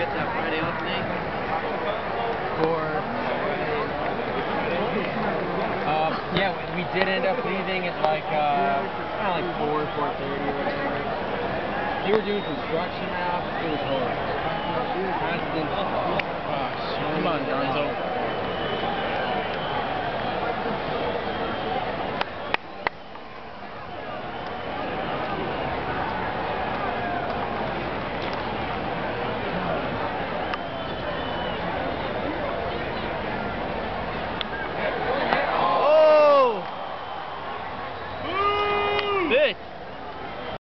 get that Friday off night? Yeah, we did end up leaving at like, kind of like 4:30 or whatever. They were doing construction now. It was horrible. Constant. Come on, Gonzo. Bitch.